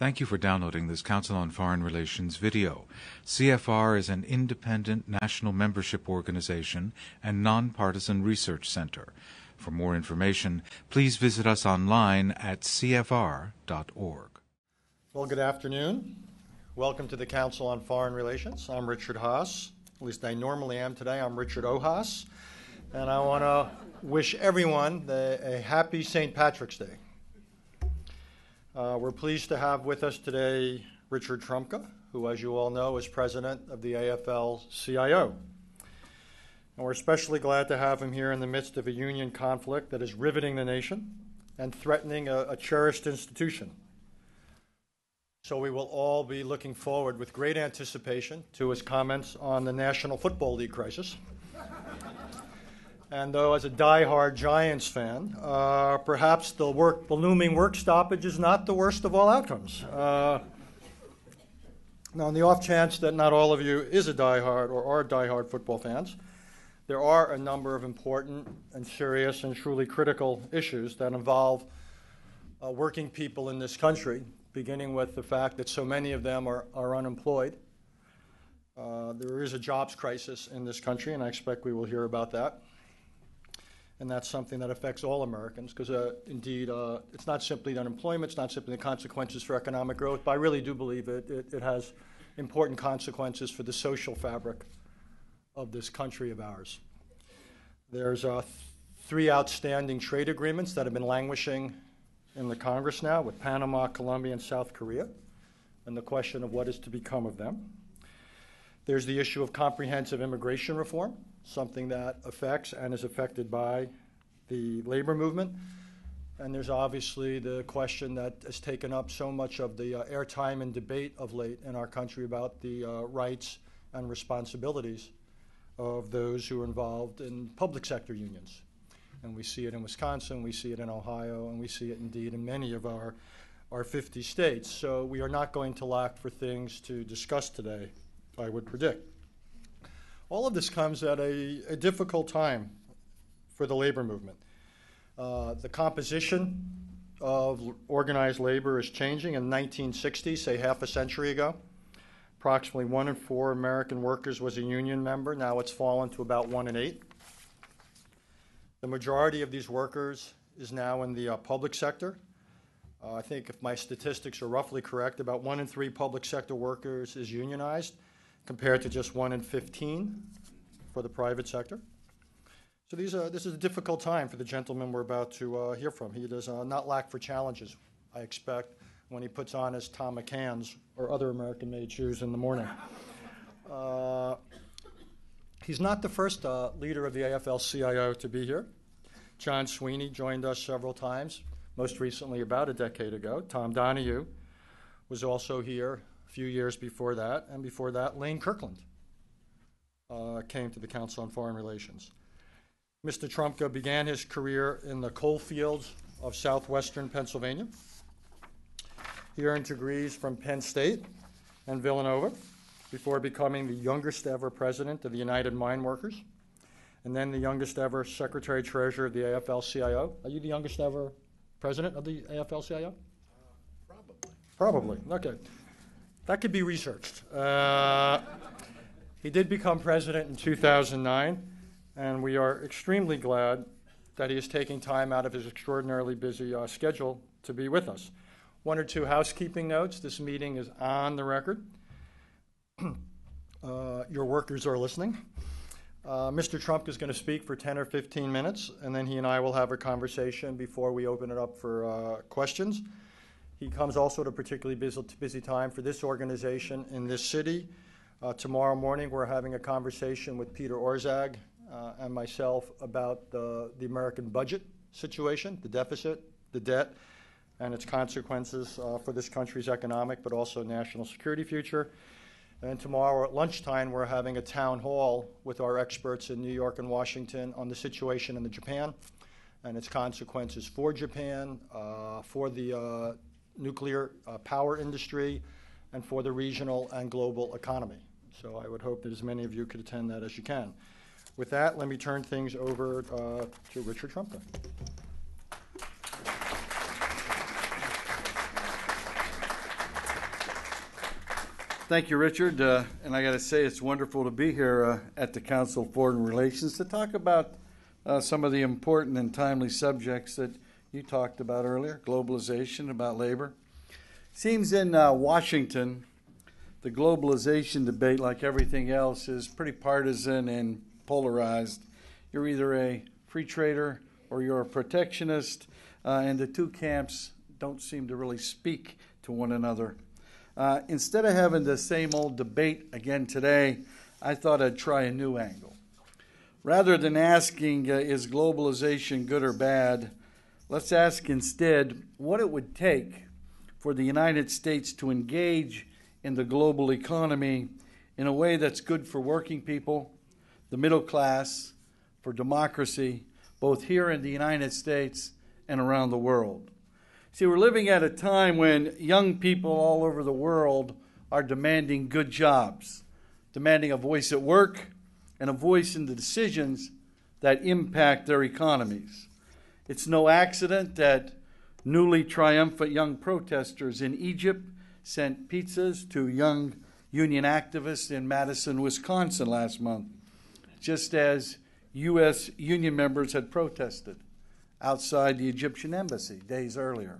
Thank you for downloading this Council on Foreign Relations video. CFR is an independent national membership organization and nonpartisan research center. For more information, please visit us online at cfr.org. Well, good afternoon. Welcome to the Council on Foreign Relations. I'm Richard Haass. At least I normally am today. I'm Richard O. Haass. And I want to wish everyone a happy St. Patrick's Day. We're pleased to have with us today Richard Trumka, who, as you all know, is president of the AFL-CIO. And we're especially glad to have him here in the midst of a union conflict that is riveting the nation and threatening a cherished institution. So we will all be looking forward with great anticipation to his comments on the National Football League crisis. And though, as a diehard Giants fan, perhaps the looming work stoppage is not the worst of all outcomes. Now, on the off chance that not all of you is a diehard or are diehard football fans, there are a number of important and serious and truly critical issues that involve working people in this country, beginning with the fact that so many of them are unemployed. There is a jobs crisis in this country, and I expect we will hear about that. And that's something that affects all Americans because, indeed, it's not simply unemployment, it's not simply the consequences for economic growth, but I really do believe it has important consequences for the social fabric of this country of ours. There's 3 outstanding trade agreements that have been languishing in the Congress now with Panama, Colombia, and South Korea, and the question of what is to become of them. There's the issue of comprehensive immigration reform, something that affects and is affected by the labor movement. And there's obviously the question that has taken up so much of the airtime and debate of late in our country about the rights and responsibilities of those who are involved in public sector unions. And we see it in Wisconsin, we see it in Ohio, and we see it indeed in many of our 50 states. So we are not going to lack for things to discuss today, I would predict. All of this comes at a difficult time for the labor movement. The composition of organized labor is changing. In 1960, say half a century ago, approximately 1 in 4 American workers was a union member. Now it's fallen to about 1 in 8. The majority of these workers is now in the public sector. I think if my statistics are roughly correct, about 1 in 3 public sector workers is unionized, compared to just 1 in 15 for the private sector. So this is a difficult time for the gentleman we're about to hear from. He does not lack for challenges, I expect, when he puts on his Tom McCann's or other American-made shoes in the morning. He's not the first leader of the AFL-CIO to be here. John Sweeney joined us several times, most recently about a decade ago. Tom Donahue was also here a few years before that, and before that, Lane Kirkland came to the Council on Foreign Relations. Mr. Trumka began his career in the coal fields of southwestern Pennsylvania. He earned degrees from Penn State and Villanova before becoming the youngest ever president of the United Mine Workers, and then the youngest ever secretary-treasurer of the AFL-CIO. Are you the youngest ever president of the AFL-CIO? Probably. Okay. That could be researched. He did become president in 2009, and we are extremely glad that he is taking time out of his extraordinarily busy schedule to be with us. 1 or 2 housekeeping notes. This meeting is on the record. Your workers are listening. Mr. Trump is going to speak for 10 or 15 minutes, and then he and I will have a conversation before we open it up for questions. He comes also at a particularly busy time for this organization in this city. Tomorrow morning, we're having a conversation with Peter Orszag and myself about the American budget situation, the deficit, the debt, and its consequences for this country's economic but also national security future. And tomorrow at lunchtime, we're having a town hall with our experts in New York and Washington on the situation in Japan and its consequences for Japan, for the nuclear power industry, and for the regional and global economy. So I would hope that as many of you could attend that as you can. With that, let me turn things over to Richard Trumka. Thank you, Richard. And I got to say, it's wonderful to be here at the Council of Foreign Relations to talk about some of the important and timely subjects that you talked about earlier, globalization, about labor. Seems in Washington, the globalization debate, like everything else, is pretty partisan and polarized. You're either a free trader or you're a protectionist, and the two camps don't seem to really speak to one another. Instead of having the same old debate again today, I thought I'd try a new angle. Rather than asking, is globalization good or bad, let's ask instead what it would take for the United States to engage in the global economy in a way that's good for working people, the middle class, for democracy, both here in the United States and around the world. See, we're living at a time when young people all over the world are demanding good jobs, demanding a voice at work and a voice in the decisions that impact their economies. It's no accident that newly triumphant young protesters in Egypt sent pizzas to young union activists in Madison, Wisconsin last month, just as U.S. union members had protested outside the Egyptian embassy days earlier.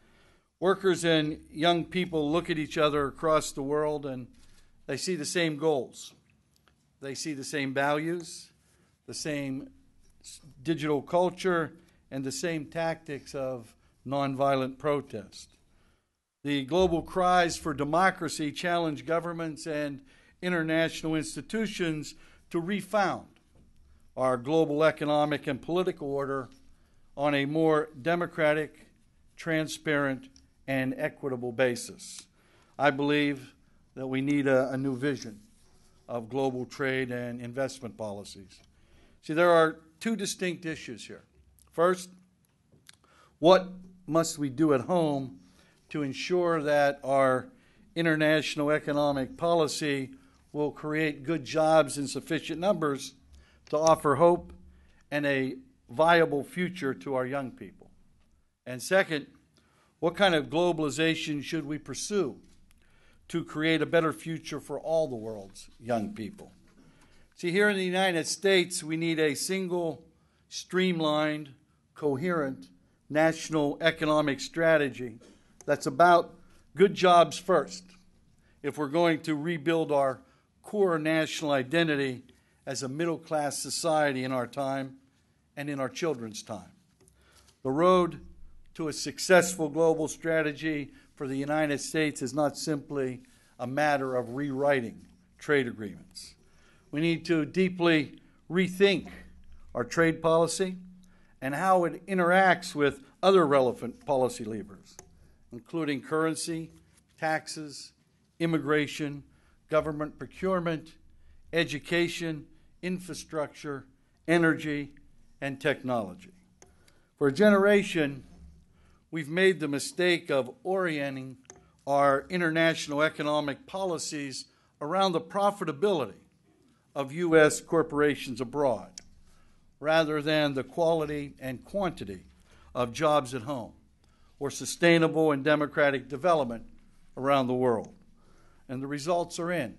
Workers and young people look at each other across the world and they see the same goals. They see the same values, the same digital culture, and the same tactics of nonviolent protest. The global cries for democracy challenge governments and international institutions to refound our global economic and political order on a more democratic, transparent, and equitable basis. I believe that we need a new vision of global trade and investment policies. See, there are two distinct issues here. First, what must we do at home to ensure that our international economic policy will create good jobs in sufficient numbers to offer hope and a viable future to our young people? And second, what kind of globalization should we pursue to create a better future for all the world's young people? See, here in the United States, we need a single, streamlined, coherent national economic strategy that's about good jobs first if we're going to rebuild our core national identity as a middle-class society in our time and in our children's time. The road to a successful global strategy for the United States is not simply a matter of rewriting trade agreements. We need to deeply rethink our trade policy and how it interacts with other relevant policy levers, including currency, taxes, immigration, government procurement, education, infrastructure, energy, and technology. For a generation, we've made the mistake of orienting our international economic policies around the profitability of U.S. corporations abroad, rather than the quality and quantity of jobs at home or sustainable and democratic development around the world. And the results are in.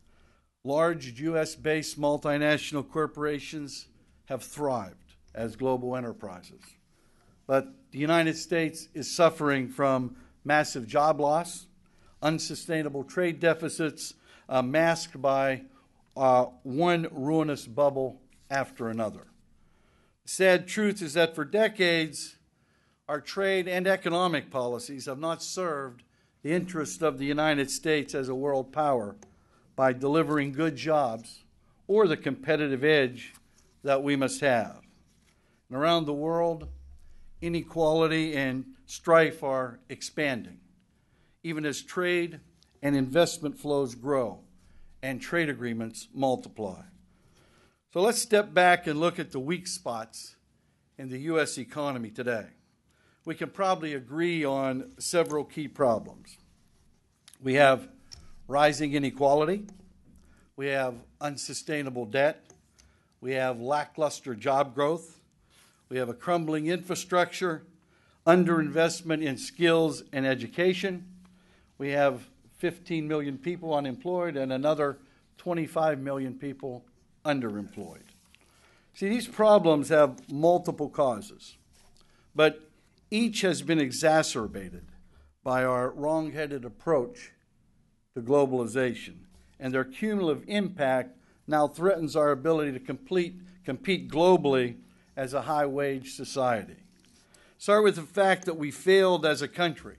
Large U.S.-based multinational corporations have thrived as global enterprises. But the United States is suffering from massive job loss, unsustainable trade deficits, masked by one ruinous bubble after another. The sad truth is that for decades, our trade and economic policies have not served the interest of the United States as a world power by delivering good jobs or the competitive edge that we must have. And around the world, inequality and strife are expanding, even as trade and investment flows grow and trade agreements multiply. So let's step back and look at the weak spots in the U.S. economy today. We can probably agree on several key problems. We have rising inequality. We have unsustainable debt. We have lackluster job growth. We have a crumbling infrastructure, underinvestment in skills and education. We have 15 million people unemployed and another 25 million people underemployed. See, these problems have multiple causes, but each has been exacerbated by our wrong-headed approach to globalization, and their cumulative impact now threatens our ability to compete globally as a high-wage society. Start with the fact that we failed as a country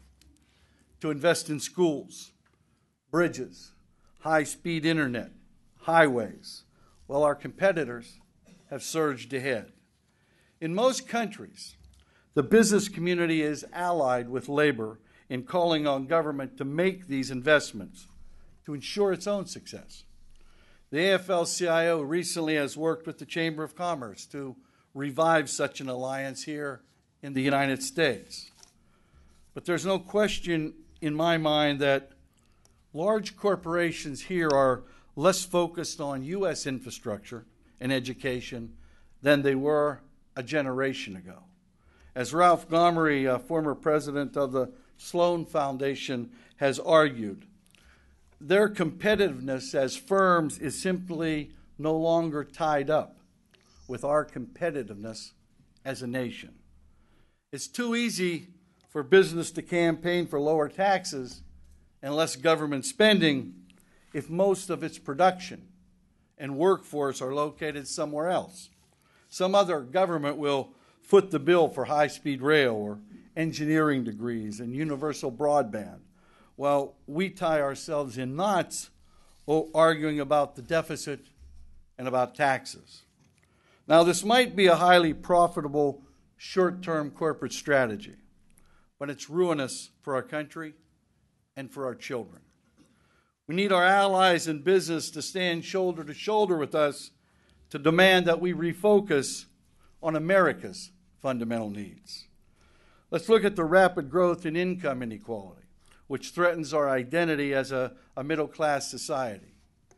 to invest in schools, bridges, high-speed internet, highways, while our competitors have surged ahead. In most countries, the business community is allied with labor in calling on government to make these investments to ensure its own success. The AFL-CIO recently has worked with the Chamber of Commerce to revive such an alliance here in the United States. But there's no question in my mind that large corporations here are less focused on U.S. infrastructure and education than they were a generation ago. As Ralph Gomery, former president of the Sloan Foundation, has argued, their competitiveness as firms is simply no longer tied up with our competitiveness as a nation. It's too easy for business to campaign for lower taxes and less government spending if most of its production and workforce are located somewhere else. Some other government will foot the bill for high-speed rail or engineering degrees and universal broadband, while we tie ourselves in knots arguing about the deficit and about taxes. Now, this might be a highly profitable short-term corporate strategy, but it's ruinous for our country and for our children. We need our allies in business to stand shoulder to shoulder with us to demand that we refocus on America's fundamental needs. Let's look at the rapid growth in income inequality, which threatens our identity as a middle-class society.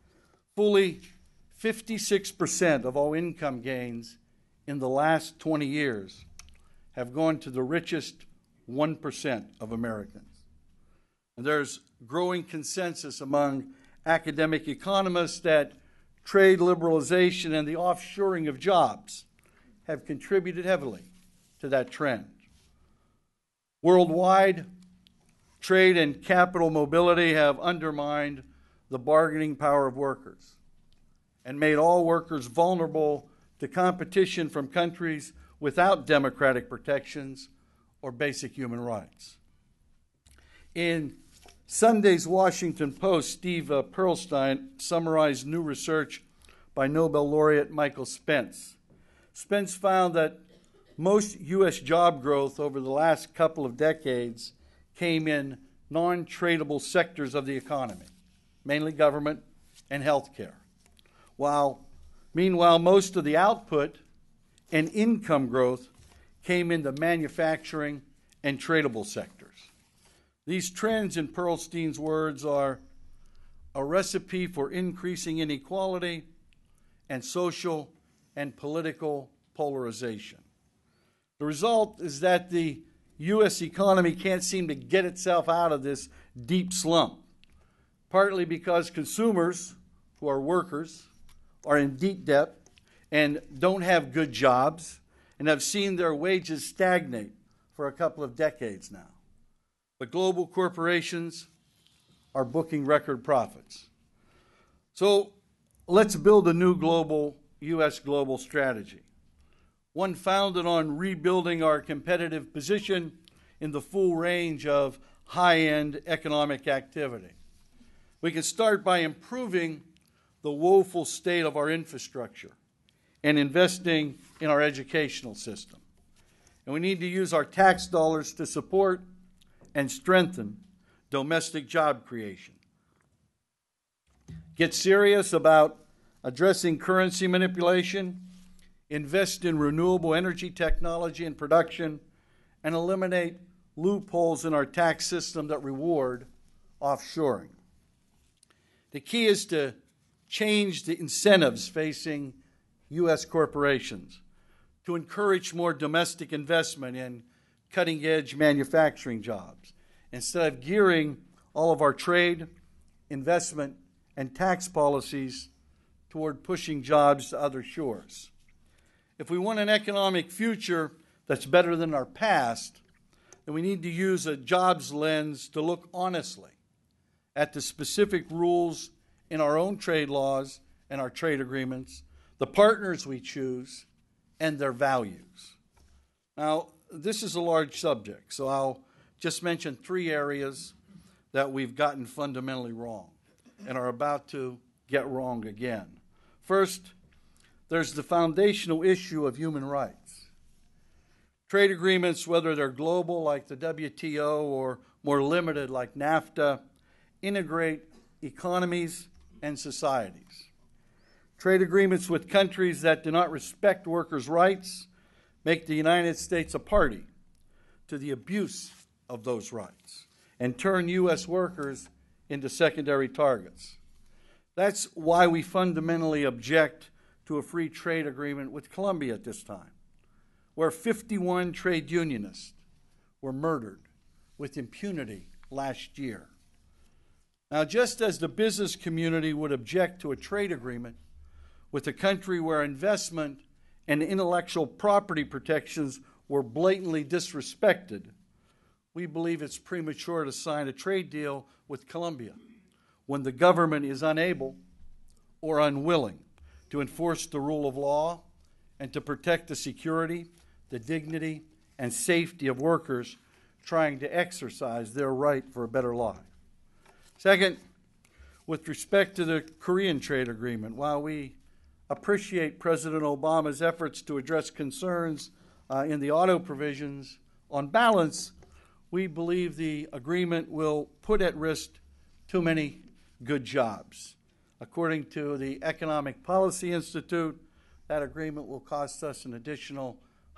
Fully 56% of all income gains in the last 20 years have gone to the richest 1% of Americans. And there's growing consensus among academic economists that trade liberalization and the offshoring of jobs have contributed heavily to that trend. Worldwide, trade and capital mobility have undermined the bargaining power of workers and made all workers vulnerable to competition from countries without democratic protections or basic human rights. In Sunday's Washington Post, Steve Perlstein summarized new research by Nobel laureate Michael Spence. Spence found that most U.S. job growth over the last couple of decades came in non-tradable sectors of the economy, mainly government and healthcare. Meanwhile, most of the output and income growth came in the manufacturing and tradable sectors. These trends, in Perlstein's words, are a recipe for increasing inequality and social and political polarization. The result is that the U.S. economy can't seem to get itself out of this deep slump, partly because consumers, who are workers, are in deep debt and don't have good jobs and have seen their wages stagnate for a couple of decades now. But global corporations are booking record profits. So let's build a new U.S. global strategy, one founded on rebuilding our competitive position in the full range of high-end economic activity. We can start by improving the woeful state of our infrastructure and investing in our educational system. And we need to use our tax dollars to support and strengthen domestic job creation. Get serious about addressing currency manipulation, invest in renewable energy technology and production, and eliminate loopholes in our tax system that reward offshoring. The key is to change the incentives facing U.S. corporations to encourage more domestic investment in cutting-edge manufacturing jobs instead of gearing all of our trade, investment, and tax policies toward pushing jobs to other shores. If we want an economic future that's better than our past, then we need to use a jobs lens to look honestly at the specific rules in our own trade laws and our trade agreements, the partners we choose, and their values. Now, this is a large subject, so I'll just mention 3 areas that we've gotten fundamentally wrong and are about to get wrong again. First, there's the foundational issue of human rights. Trade agreements, whether they're global like the WTO or more limited like NAFTA, integrate economies and societies. Trade agreements with countries that do not respect workers' rights make the United States a party to the abuse of those rights and turn U.S. workers into secondary targets. That's why we fundamentally object to a free trade agreement with Colombia at this time, where 51 trade unionists were murdered with impunity last year. Now, just as the business community would object to a trade agreement with a country where investment and intellectual property protections were blatantly disrespected, we believe it's premature to sign a trade deal with Colombia when the government is unable or unwilling to enforce the rule of law and to protect the security, the dignity, and safety of workers trying to exercise their right for a better life. Second, with respect to the Korean trade agreement, while we appreciate President Obama's efforts to address concerns in the auto provisions, on balance, we believe the agreement will put at risk too many good jobs. According to the Economic Policy Institute, that agreement will cost us an additional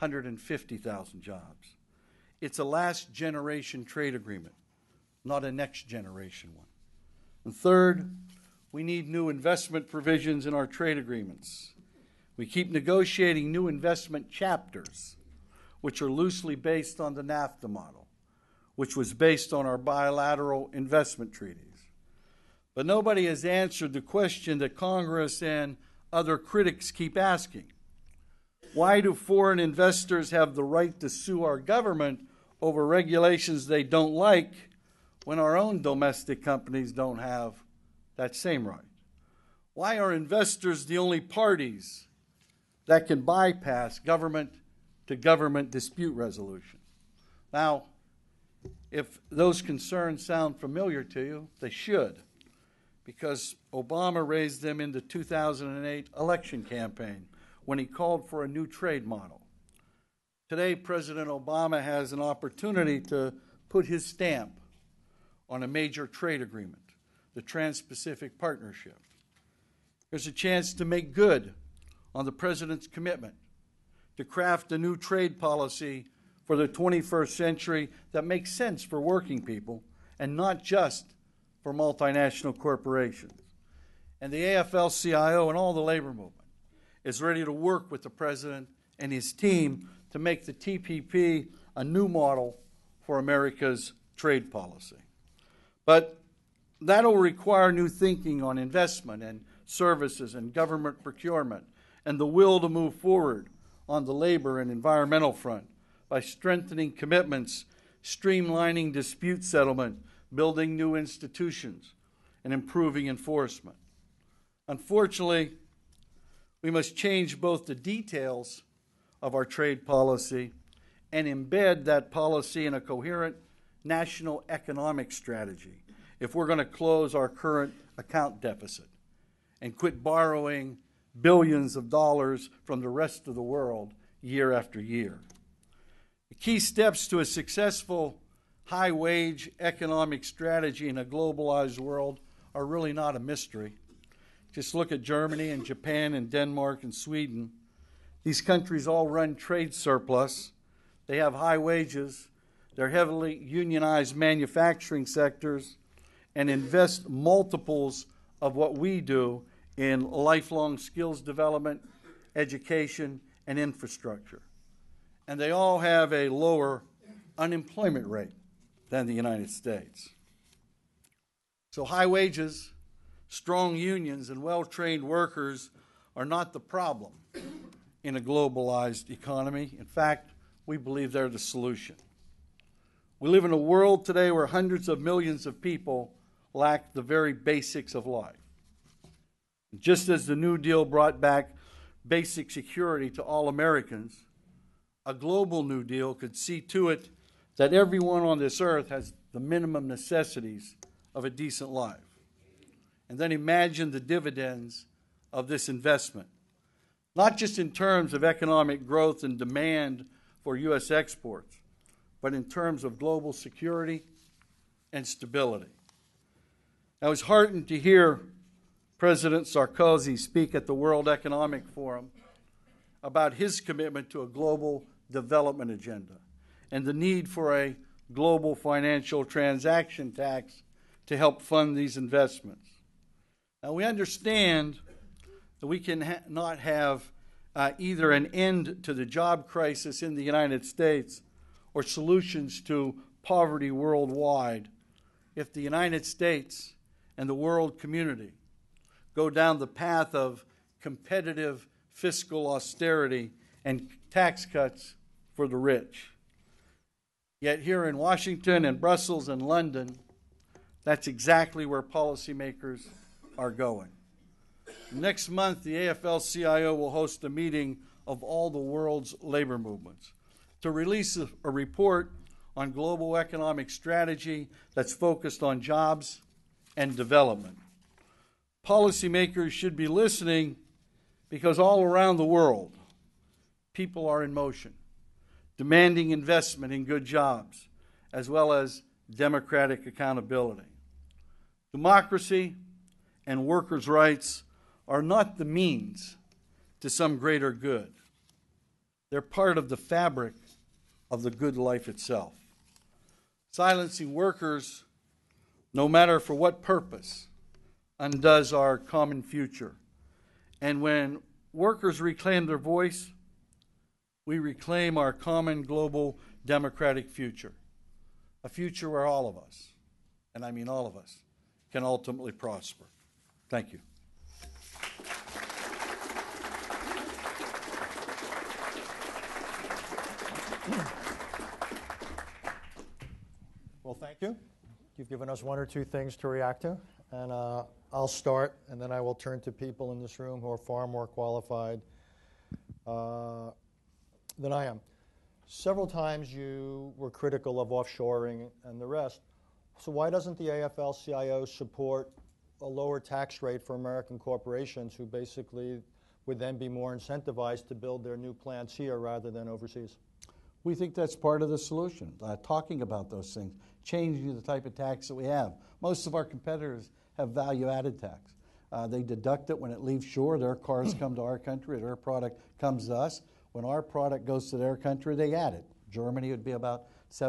150,000 jobs. It's a last-generation trade agreement, not a next-generation one. And third, we need new investment provisions in our trade agreements. We keep negotiating new investment chapters, which are loosely based on the NAFTA model, which was based on our bilateral investment treaties. But nobody has answered the question that Congress and other critics keep asking. Why do foreign investors have the right to sue our government over regulations they don't like when our own domestic companies don't have that same right? Why are investors the only parties that can bypass government-to-government dispute resolution? Now, if those concerns sound familiar to you, they should, because Obama raised them in the 2008 election campaign when he called for a new trade model. Today, President Obama has an opportunity to put his stamp on a major trade agreement, the Trans-Pacific Partnership. There's a chance to make good on the President's commitment to craft a new trade policy for the 21st century that makes sense for working people and not just for multinational corporations. And the AFL-CIO and all the labor movement is ready to work with the President and his team to make the TPP a new model for America's trade policy. But that'll require new thinking on investment and services and government procurement and the will to move forward on the labor and environmental front by strengthening commitments, streamlining dispute settlement, building new institutions, and improving enforcement. Unfortunately, we must change both the details of our trade policy and embed that policy in a coherent national economic strategy if we're going to close our current account deficit and quit borrowing billions of dollars from the rest of the world year after year. The key steps to a successful high-wage economic strategy in a globalized world are really not a mystery. Just look at Germany and Japan and Denmark and Sweden. These countries all run trade surplus. They have high wages. They're heavily unionized manufacturing sectors and invest multiples of what we do in lifelong skills development, education, and infrastructure. And they all have a lower unemployment rate than the United States. So high wages, strong unions, and well-trained workers are not the problem in a globalized economy. In fact, we believe they're the solution. We live in a world today where hundreds of millions of people lack the very basics of life. Just as the New Deal brought back basic security to all Americans, a global New Deal could see to it that everyone on this earth has the minimum necessities of a decent life. And then imagine the dividends of this investment, not just in terms of economic growth and demand for U.S. exports, but in terms of global security and stability. I was heartened to hear President Sarkozy speak at the World Economic Forum about his commitment to a global development agenda and the need for a global financial transaction tax to help fund these investments. Now, we understand that we can not have either an end to the job crisis in the United States or solutions to poverty worldwide if the United States and the world community go down the path of competitive fiscal austerity and tax cuts for the rich. Yet here in Washington and Brussels and London, that's exactly where policymakers are going. Next month, the AFL-CIO will host a meeting of all the world's labor movements to release a report on global economic strategy that's focused on jobs and development. Policymakers should be listening because all around the world, people are in motion, demanding investment in good jobs, as well as democratic accountability. Democracy and workers' rights are not the means to some greater good. They're part of the fabric of the good life itself. Silencing workers, no matter for what purpose, undoes our common future. And when workers reclaim their voice, we reclaim our common global democratic future, a future where all of us, and I mean all of us, can ultimately prosper. Thank you. Well, thank you. You've given us one or two things to react to, and I'll start, and then I will turn to people in this room who are far more qualified than I am. Several times you were critical of offshoring and the rest, so why doesn't the AFL-CIO support a lower tax rate for American corporations who basically would then be more incentivized to build their new plants here rather than overseas? We think that's part of the solution, talking about those things, changing the type of tax that we have. Most of our competitors have value-added tax. They deduct it when it leaves shore. Their cars come to our country, their product comes to us. When our product goes to their country, they add it. Germany would be about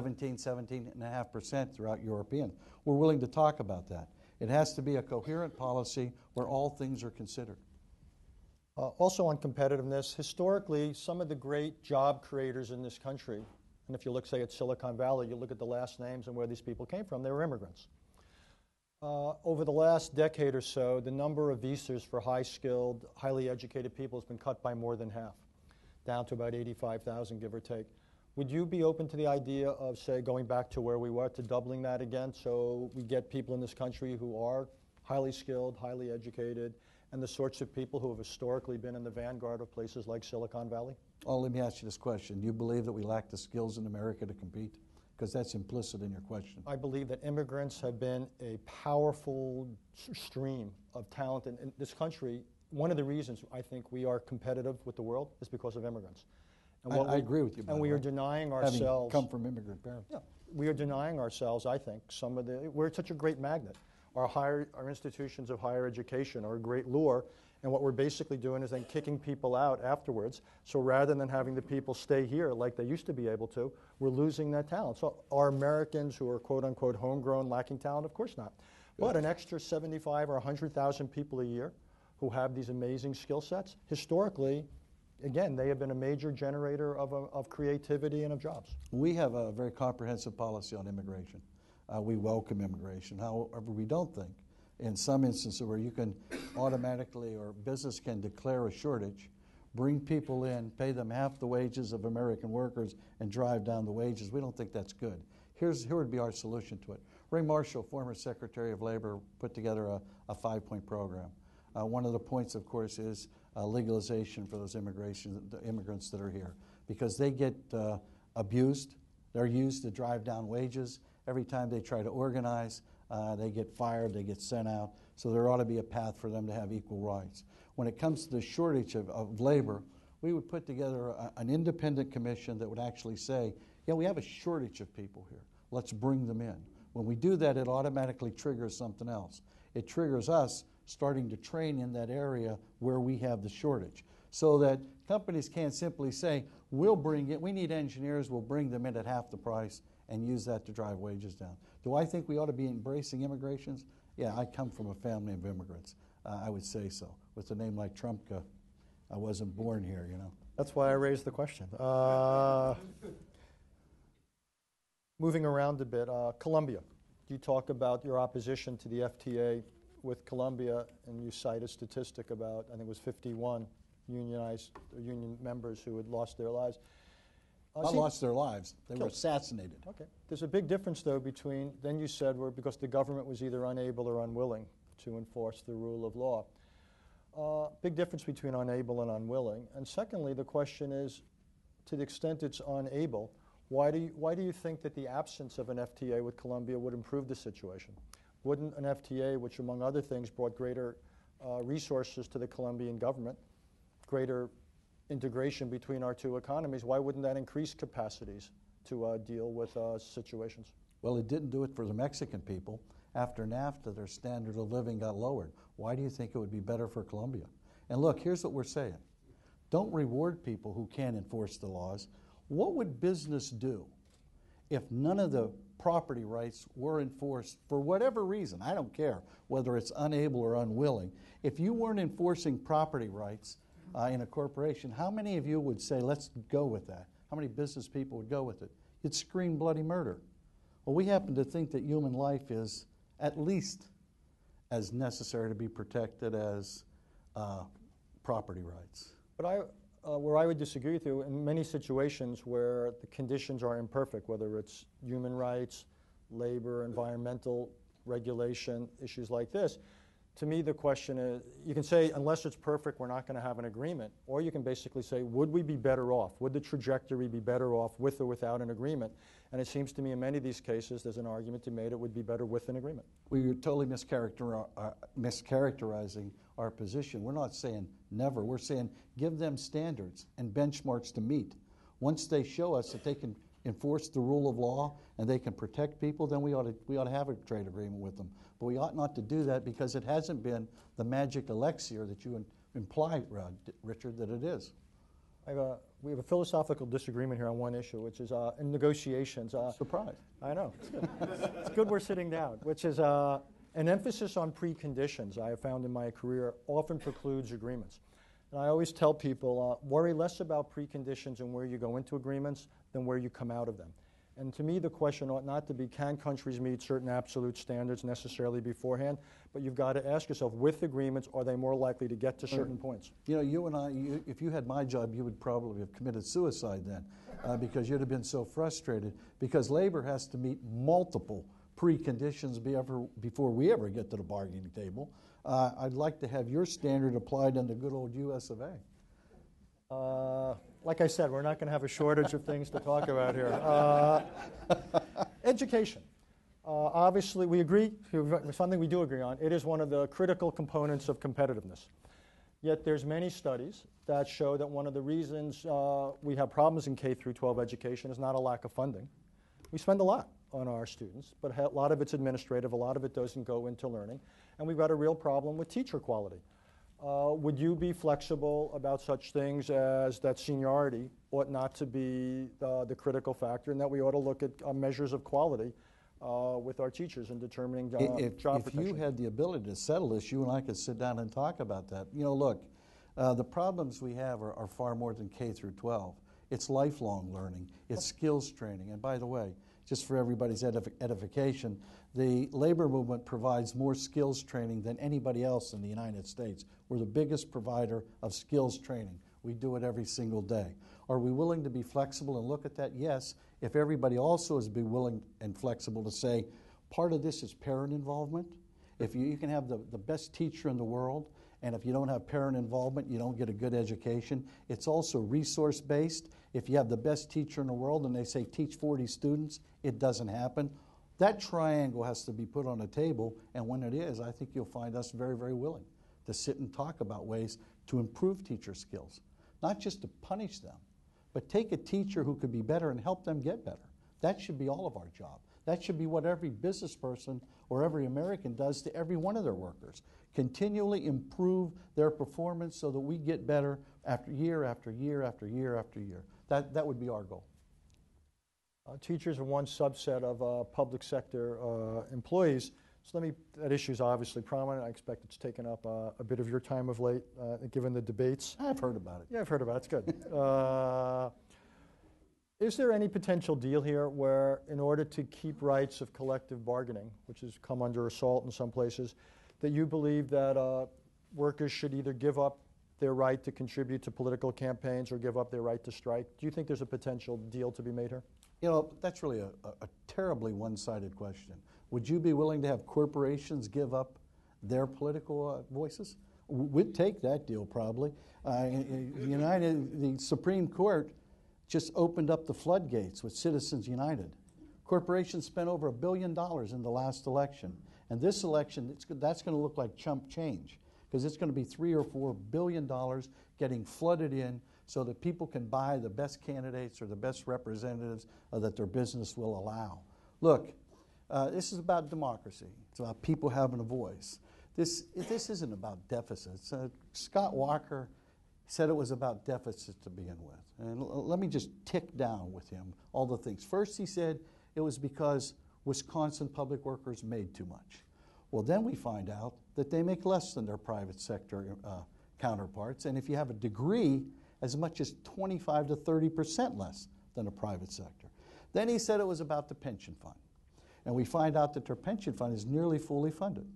17.5% throughout European. We're willing to talk about that. It has to be a coherent policy where all things are considered. Also on competitiveness, historically, some of the great job creators in this country, and if you look, say, at Silicon Valley, you look at the last names and where these people came from, they were immigrants. Over the last decade or so, the number of visas for high-skilled, highly educated people has been cut by more than half, down to about 85,000, give or take. Would you be open to the idea of, say, going back to where we were, to doubling that again, so we get people in this country who are highly skilled, highly educated, and the sorts of people who have historically been in the vanguard of places like Silicon Valley? Oh, let me ask you this question. Do you believe that we lack the skills in America to compete? Because that's implicit in your question. I believe that immigrants have been a powerful stream of talent in this country. One of the reasons I think we are competitive with the world is because of immigrants. And I agree with you. And we are denying ourselves. Having come from immigrant parents. Yeah, we are denying ourselves, I think, some of the, we're such a great magnet. Our institutions of higher education are a great lure, and what we're basically doing is then kicking people out afterwards. So rather than having the people stay here like they used to be able to, we're losing that talent. So are Americans who are quote-unquote homegrown lacking talent? Of course not. But an extra 75 or 100,000 people a year who have these amazing skill sets, historically, again, they have been a major generator of creativity and of jobs. We have a very comprehensive policy on immigration. we welcome immigration. However, we don't think in some instances where you can automatically or business can declare a shortage, bring people in, pay them half the wages of American workers, and drive down the wages. We don't think that's good. Here would be our solution to it. Ray Marshall, former Secretary of Labor, put together a 5-point program. One of the points, of course, is legalization for those immigrants that are here, because they get abused. They're used to drive down wages. Every time they try to organize, they get fired, they get sent out. So there ought to be a path for them to have equal rights. When it comes to the shortage of labor, we would put together an independent commission that would actually say, yeah, we have a shortage of people here. Let's bring them in. When we do that, it automatically triggers something else. It triggers us starting to train in that area where we have the shortage, so that companies can't simply say, we'll bring it, we need engineers, we'll bring them in at half the price and use that to drive wages down. Do I think we ought to be embracing immigrations? Yeah, I come from a family of immigrants. I would say so. With a name like Trumka, I wasn't born here, you know. That's why I raised the question. Moving around a bit, Colombia. You talk about your opposition to the FTA with Colombia, and you cite a statistic about, I think it was 51 union members who had lost their lives. Not lost their lives. They were assassinated. Okay. There's a big difference, though, between, then you said, because the government was either unable or unwilling to enforce the rule of law. Big difference between unable and unwilling. And secondly, the question is, to the extent it's unable, why do you think that the absence of an FTA with Colombia would improve the situation? Wouldn't an FTA, which among other things brought greater resources to the Colombian government, greater integration between our two economies, why wouldn't that increase capacities to deal with situations? Well, it didn't do it for the Mexican people. After NAFTA, their standard of living got lowered. Why do you think it would be better for Colombia? And look, here's what we're saying. Don't reward people who can't enforce the laws. What would business do if none of the property rights were enforced for whatever reason? I don't care whether it's unable or unwilling. If you weren't enforcing property rights in a corporation, how many of you would say, let's go with that? How many business people would go with it? You'd scream bloody murder. Well, we happen to think that human life is at least as necessary to be protected as property rights. But where I would disagree with you, in many situations where the conditions are imperfect, whether it's human rights, labor, environmental regulation, issues like this, to me the question is, you can say, unless it's perfect, we're not going to have an agreement. Or you can basically say, would we be better off? Would the trajectory be better off with or without an agreement? And it seems to me in many of these cases, there's an argument to be made it would be better with an agreement. We're totally mischaracterizing our position. We're not saying never. We're saying give them standards and benchmarks to meet. Once they show us that they can enforce the rule of law and they can protect people, then we ought to have a trade agreement with them. But we ought not to do that because it hasn't been the magic elixir that you imply, Richard, that it is. We have a philosophical disagreement here on one issue, which is in negotiations. Surprise. I know. It's good. It's good we're sitting down, which is an emphasis on preconditions I have found in my career often precludes agreements. And I always tell people, worry less about preconditions and where you go into agreements than where you come out of them. And to me, the question ought not to be, can countries meet certain absolute standards necessarily beforehand? But you've got to ask yourself, with agreements, are they more likely to get to certain points? You know, you and I, if you had my job, you would probably have committed suicide then because you'd have been so frustrated. Because labor has to meet multiple preconditions before we ever get to the bargaining table. I'd like to have your standard applied in the good old US of A. Like I said, we're not going to have a shortage of things to talk about here. Education. Obviously, we agree. Something we do agree on. It is one of the critical components of competitiveness. Yet there's many studies that show that one of the reasons we have problems in K through 12 education is not a lack of funding. We spend a lot on our students, but a lot of it's administrative, a lot of it doesn't go into learning, and we've got a real problem with teacher quality. Would you be flexible about such things as that seniority ought not to be the critical factor, and that we ought to look at measures of quality with our teachers in determining job protection? If you had the ability to settle this, you and I could sit down and talk about that. You know, look, the problems we have are far more than K through 12. It's lifelong learning. It's skills training. And by the way, just for everybody's edification, the labor movement provides more skills training than anybody else in the United States. We're the biggest provider of skills training. We do it every single day. Are we willing to be flexible and look at that? Yes, if everybody also is be willing and flexible to say, part of this is parent involvement. If you can have the best teacher in the world, and if you don't have parent involvement, you don't get a good education. It's also resource-based. If you have the best teacher in the world and they say teach 40 students, it doesn't happen. That triangle has to be put on a table, and when it is, I think you'll find us very, very willing to sit and talk about ways to improve teacher skills. Not just to punish them, but take a teacher who could be better and help them get better. That should be all of our job. That should be what every business person or every American does to every one of their workers. Continually improve their performance so that we get better after year after year after year after year. That would be our goal. Teachers are one subset of public sector employees. So that issue is obviously prominent. I expect it's taken up a bit of your time of late, given the debates. I've heard about it. Yeah, I've heard about it. It's good. Is there any potential deal here where, in order to keep rights of collective bargaining, which has come under assault in some places, that you believe that workers should either give up their right to contribute to political campaigns or give up their right to strike? Do you think there's a potential deal to be made here? You know, that's really a terribly one-sided question. Would you be willing to have corporations give up their political voices? We'd take that deal probably. The Supreme Court just opened up the floodgates with Citizens United. Corporations spent over $1 billion in the last election. And this election, that's going to look like chump change, because it's going to be $3 or $4 billion getting flooded in so that people can buy the best candidates or the best representatives that their business will allow. Look, this is about democracy. It's about people having a voice. This isn't about deficits. Scott Walker said it was about deficits to begin with. And let me just tick down with him all the things. First, he said it was because Wisconsin public workers made too much. Well, then we find out that they make less than their private sector counterparts, and if you have a degree, as much as 25 to 30% less than a private sector. Then he said it was about the pension fund. And we find out that their pension fund is nearly fully funded.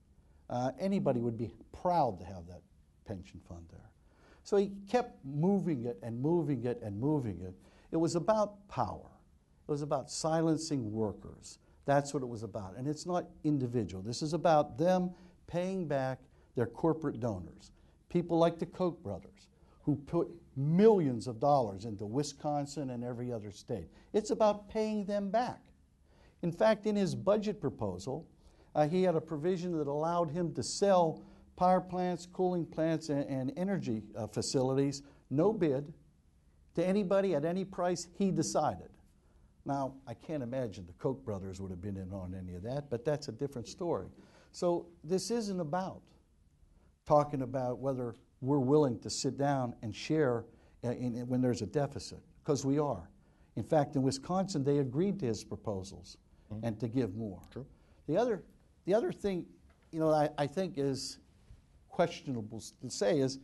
Anybody would be proud to have that pension fund there. So he kept moving it and moving it and moving it. It was about power. It was about silencing workers. That's what it was about. And it's not individual. This is about them paying back their corporate donors. People like the Koch brothers, who put millions of dollars into Wisconsin and every other state. It's about paying them back. In fact, in his budget proposal, he had a provision that allowed him to sell power plants, cooling plants, and energy facilities, no bid, to anybody at any price he decided. Now, I can't imagine the Koch brothers would have been in on any of that, but that's a different story. So this isn't about talking about whether we're willing to sit down and share when there's a deficit, because we are. In fact, in Wisconsin, they agreed to his proposals and to give more. True. The other thing, I think is questionable to say is,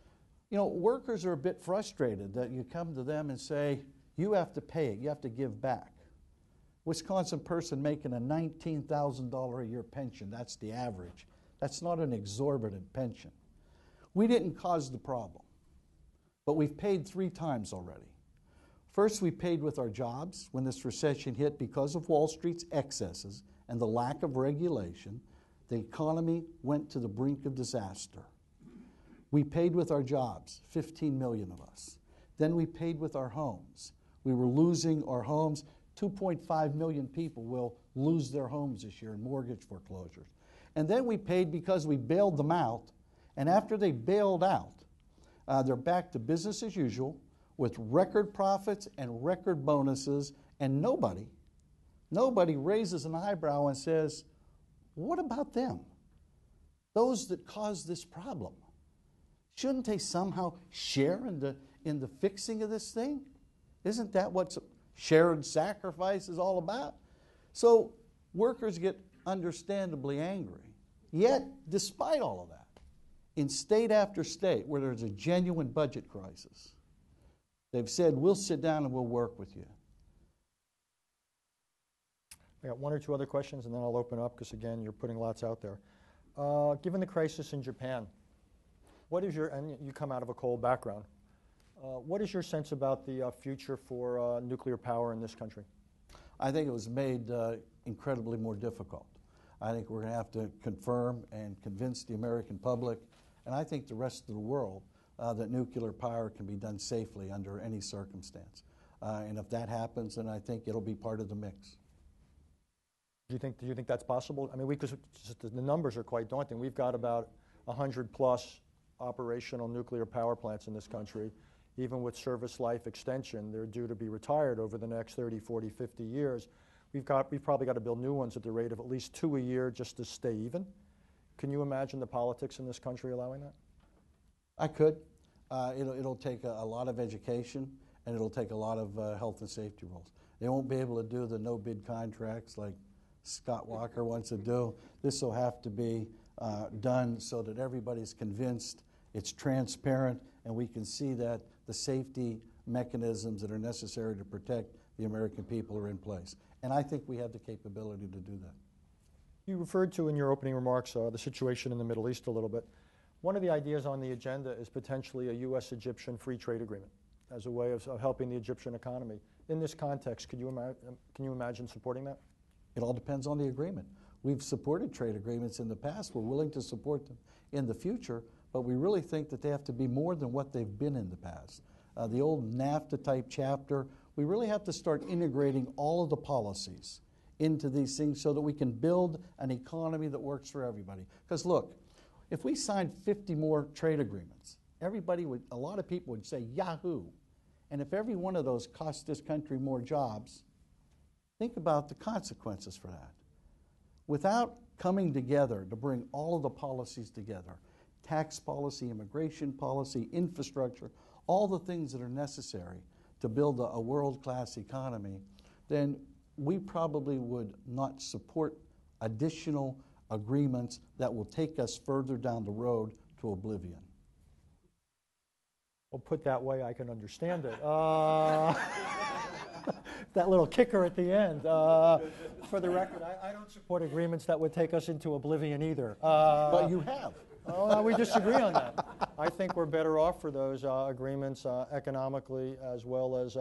workers are a bit frustrated that you come to them and say, you have to pay it, you have to give back. Wisconsin person making a $19,000 a year pension, that's the average. That's not an exorbitant pension. We didn't cause the problem, but we've paid 3 times already. First, we paid with our jobs when this recession hit because of Wall Street's excesses and the lack of regulation. The economy went to the brink of disaster. We paid with our jobs, 15 million of us. Then we paid with our homes. We were losing our homes. 2.5 million people will lose their homes this year in mortgage foreclosures. And then we paid because we bailed them out. And after they bailed out, they're back to business as usual with record profits and record bonuses, and nobody raises an eyebrow and says, what about them? Those that caused this problem. Shouldn't they somehow share in the fixing of this thing? Isn't that what shared sacrifice is all about? So workers get understandably angry. Yet, despite all of that, in state after state where there's a genuine budget crisis, they've said, we'll sit down and we'll work with you. I got one or two other questions, and then I'll open up, because again, you're putting lots out there. Given the crisis in Japan, what is your, and you come out of a coal background, what is your sense about the future for nuclear power in this country? I think it was made incredibly more difficult. I think we're going to have to confirm and convince the American public, and I think the rest of the world, that nuclear power can be done safely under any circumstance. And if that happens, then I think it'll be part of the mix. Do you think that's possible? I mean, because the numbers are quite daunting. We've got about 100 plus operational nuclear power plants in this country. Even with service life extension, they're due to be retired over the next 30, 40, 50 years. We've probably got to build new ones at the rate of at least 2 a year just to stay even. Can you imagine the politics in this country allowing that? I could. It'll take a lot of education, and it'll take a lot of health and safety rules. They won't be able to do the no-bid contracts like Scott Walker wants to do. This will have to be done so that everybody's convinced, it's transparent, and we can see that the safety mechanisms that are necessary to protect the American people are in place. And I think we have the capability to do that. You referred to in your opening remarks the situation in the Middle East a little bit. One of the ideas on the agenda is potentially a U.S.-Egyptian free trade agreement as a way of helping the Egyptian economy. In this context, can you imagine supporting that? It all depends on the agreement. We've supported trade agreements in the past. We're willing to support them in the future, but we really think that they have to be more than what they've been in the past. The old NAFTA-type chapter, we really have to start integrating all of the policies into these things so that we can build an economy that works for everybody. Because look, if we signed 50 more trade agreements, a lot of people would say, Yahoo! And if every one of those costs this country more jobs, think about the consequences for that. Without coming together to bring all of the policies together, tax policy, immigration policy, infrastructure, all the things that are necessary to build a world-class economy, then we probably would not support additional agreements that will take us further down the road to oblivion. Well, put that way, I can understand it. That little kicker at the end. For the record, I don't support agreements that would take us into oblivion either. But you have. Oh, we disagree on that. I think we're better off for those agreements economically as well as...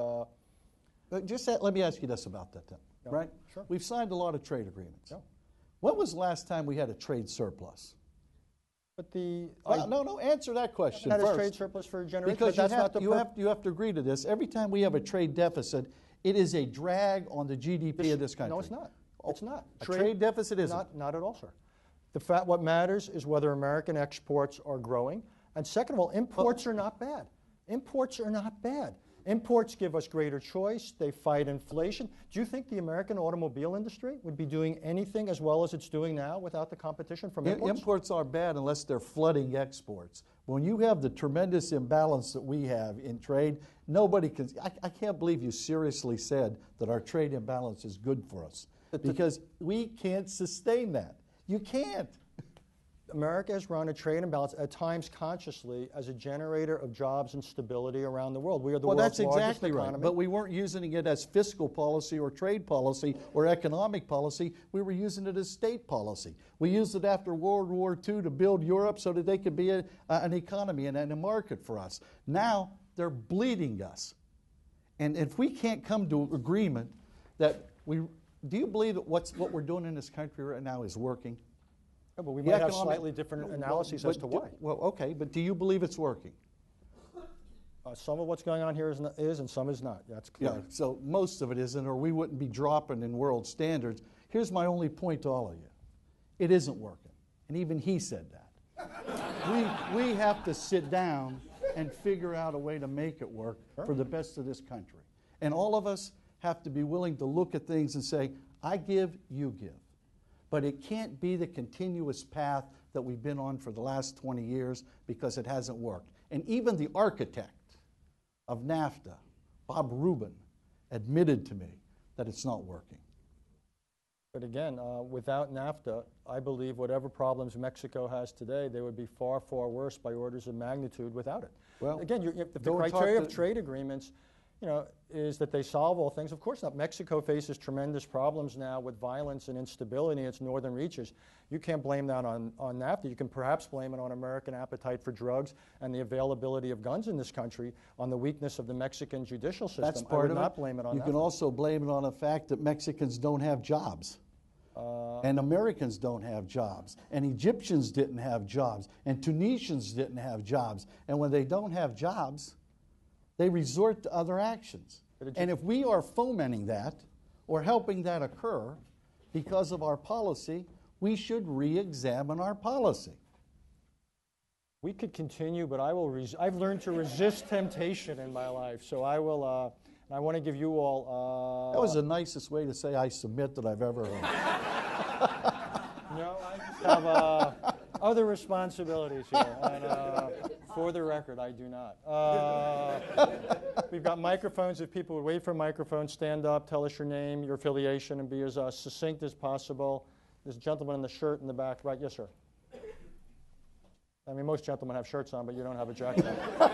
Let me ask you this about that then, Yeah, right? sure. We've signed a lot of trade agreements. Yeah. When was the last time we had a trade surplus? But the... No, answer that question That is first. trade surplus for a generation, Because but that's not the you have to agree to this. Every time we have a trade deficit, it is a drag on the GDP of this country. No, it's not. It's not. A trade deficit isn't. Not at all, sir. What matters is whether American exports are growing. And second of all, imports are not bad. Imports are not bad. Imports give us greater choice. They fight inflation. Do you think the American automobile industry would be doing anything as well as it's doing now without the competition from imports? Imports are bad unless they're flooding exports. When you have the tremendous imbalance that we have in trade, nobody can... I can't believe you seriously said that our trade imbalance is good for us. Because we can't sustain that. You can't. America has run a trade imbalance, at times consciously, as a generator of jobs and stability around the world. We are the world's largest economy. That's exactly right. But we weren't using it as fiscal policy or trade policy or economic policy. We were using it as state policy. We used it after World War II to build Europe so that they could be an economy and a market for us. Now they're bleeding us. And if we can't come to agreement that do you believe that what we're doing in this country right now is working? Yeah, but we might have slightly different analyses as to why. Well, okay, but do you believe it's working? Some of what's going on here is and some is not. That's clear. Yeah, so most of it isn't, or we wouldn't be dropping in world standards. Here's my only point to all of you. It isn't working. And even he said that. We have to sit down and figure out a way to make it work for the best of this country. And all of us have to be willing to look at things and say, I give, you give. But it can't be the continuous path that we've been on for the last 20 years because it hasn't worked. And even the architect of NAFTA, Bob Rubin, admitted to me that it's not working. But again, without NAFTA, I believe whatever problems Mexico has today, they would be far, far worse by orders of magnitude without it. Well, again, the criteria of trade agreements, is that they solve all things. Of course not. Mexico faces tremendous problems now with violence and instability in its northern reaches. You can't blame that on NAFTA. You can perhaps blame it on American appetite for drugs and the availability of guns in this country, on the weakness of the Mexican judicial system. That's part I would of not blame it on You that. can also blame it on the fact that Mexicans don't have jobs. And Americans don't have jobs. And Egyptians didn't have jobs. And Tunisians didn't have jobs. And when they don't have jobs, they resort to other actions. And if we are fomenting that or helping that occur because of our policy, we should re-examine our policy. We could continue, but I've learned to resist temptation in my life, so I will. I want to give you all. That was the nicest way to say I submit that I've ever heard. No, I just have other responsibilities here, and for the record, I do not. We've got microphones. If people would wait for microphones, stand up, tell us your name, your affiliation, and be as succinct as possible. There's a gentleman in the shirt in the back, right? Yes, sir. I mean, most gentlemen have shirts on, but you don't have a jacket on.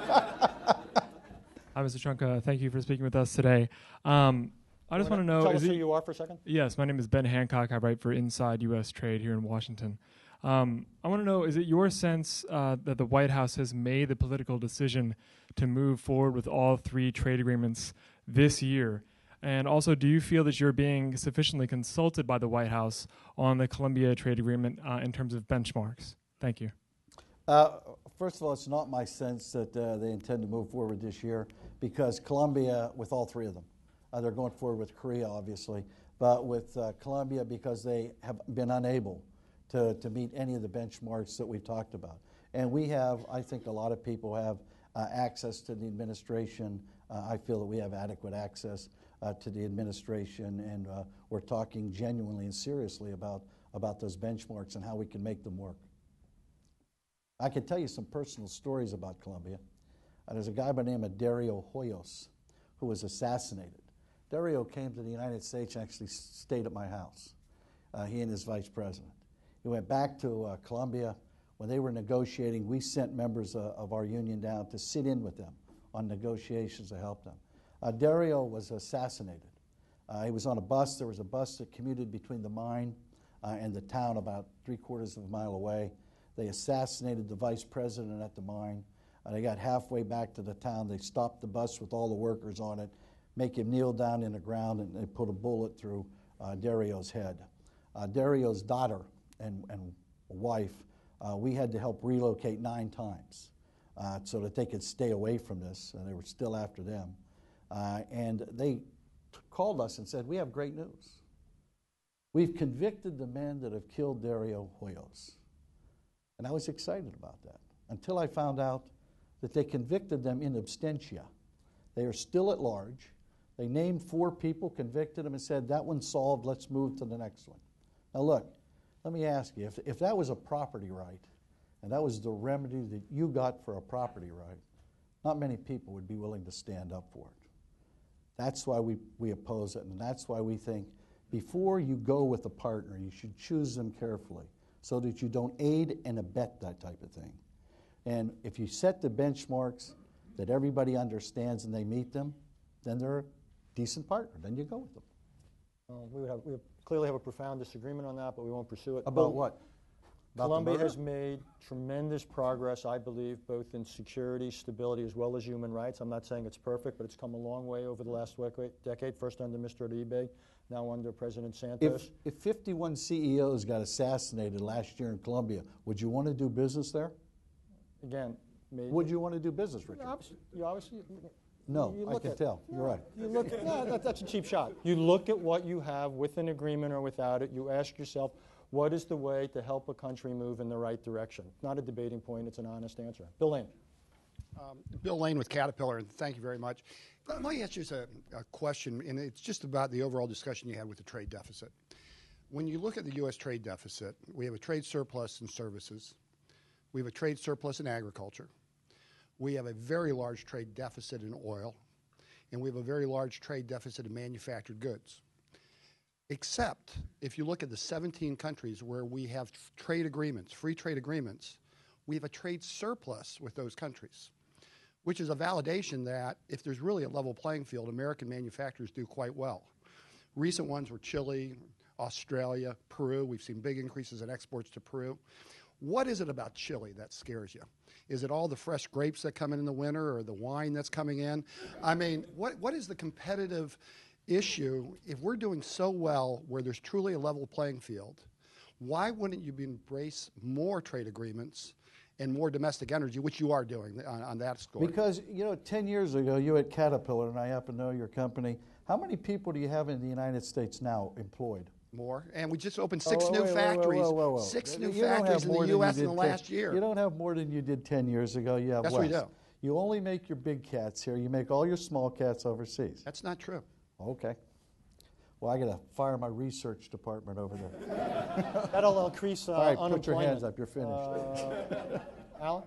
Hi, Mr. Trumka. Thank you for speaking with us today. I just want to know... Tell us who you are for a second. Yes, my name is Ben Hancock. I write for Inside U.S. Trade here in Washington. I want to know, is it your sense that the White House has made the political decision to move forward with all 3 trade agreements this year? And also, do you feel that you're being sufficiently consulted by the White House on the Colombia trade agreement in terms of benchmarks? Thank you. First of all, it's not my sense that they intend to move forward this year because Colombia, with all 3 of them, they're going forward with Korea, obviously, but with Colombia because they have been unable to meet any of the benchmarks that we've talked about. And we have, I think a lot of people have access to the administration. I feel that we have adequate access to the administration, and we're talking genuinely and seriously about those benchmarks and how we can make them work. I can tell you some personal stories about Colombia. There's a guy by the name of Dario Hoyos who was assassinated. Dario came to the United States and actually stayed at my house, he and his vice president. He went back to Colombia. When they were negotiating, we sent members of our union down to sit in with them on negotiations to help them. Dario was assassinated. He was on a bus. There was a bus that commuted between the mine and the town about 3/4 of a mile away. They assassinated the vice president at the mine. They got halfway back to the town. They stopped the bus with all the workers on it, make him kneel down in the ground, and they put a bullet through Dario's head. Dario's daughter and wife, we had to help relocate 9 times so that they could stay away from this, and they were still after them. And they called us and said, "We have great news. We've convicted the men that have killed Dario Hoyos." And I was excited about that until I found out that they convicted them in absentia. They are still at large. They named 4 people, convicted them, and said, "That one's solved, let's move to the next one." Now look, let me ask you, if that was a property right, and that was the remedy that you got for a property right, not many people would be willing to stand up for it. That's why we oppose it, and that's why we think before you go with a partner, you should choose them carefully so that you don't aid and abet that type of thing. And if you set the benchmarks that everybody understands and they meet them, then they're a decent partner. Then you go with them. We clearly have a profound disagreement on that, but we won't pursue it. About what? About Colombia has made tremendous progress, I believe, both in security, stability, as well as human rights. I'm not saying it's perfect, but it's come a long way over the last decade, first under Mr. Uribe, now under President Santos. If 51 CEOs got assassinated last year in Colombia, would you want to do business there? Again, maybe. Would you want to do business, Richard? You obviously No, I can tell. You're right. You look at, no, that's a cheap shot. You look at what you have with an agreement or without it. You ask yourself, what is the way to help a country move in the right direction? Not a debating point. It's an honest answer. Bill Lane. Bill Lane with Caterpillar, and thank you very much. Let me ask you a question, and it's just about the overall discussion you had with the trade deficit. When you look at the U.S. trade deficit, we have a trade surplus in services. We have a trade surplus in agriculture. We have a very large trade deficit in oil, and we have a very large trade deficit in manufactured goods. Except if you look at the 17 countries where we have trade agreements, free trade agreements, we have a trade surplus with those countries. which is a validation that if there's really a level playing field, American manufacturers do quite well. Recent ones were Chile, Australia, Peru. We've seen big increases in exports to Peru. What is it about Chile that scares you? Is it all the fresh grapes that come in the winter or the wine that's coming in? I mean, what is the competitive issue? If we're doing so well where there's truly a level playing field, why wouldn't you embrace more trade agreements and more domestic energy, which you are doing on that score? Because, 10 years ago, you had Caterpillar, and I happen to know your company. How many people do you have in the United States now employed? More. And we just opened six new factories. Six new factories in the U.S. in the last year. You don't have more than you did 10 years ago. You have yes, less. We do. You only make your big cats here. You make all your small cats overseas. That's not true. Okay. Well, I got to fire my research department over there. That'll increase all right, unemployment. put your hands up. You're finished. Alan?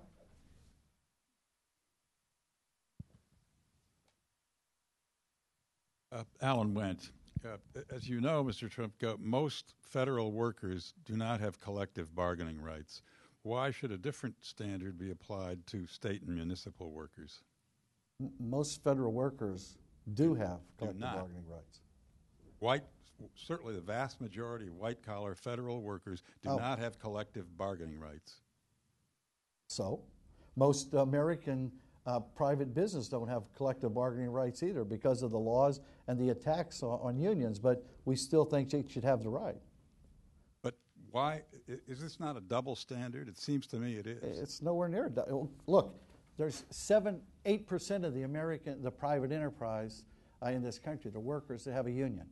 Alan Wendt. As you know, Mr. Trumka, most federal workers do not have collective bargaining rights. Why should a different standard be applied to state and municipal workers? Most federal workers do have collective bargaining rights. Certainly the vast majority of white-collar federal workers do not have collective bargaining rights. So, most American private business don't have collective bargaining rights either because of the laws and the attacks on unions, but we still think they should have the right. But why? Is this not a double standard? It seems to me it is. It's nowhere near. Look, there's 8% of the private enterprise in this country, the workers that have a union.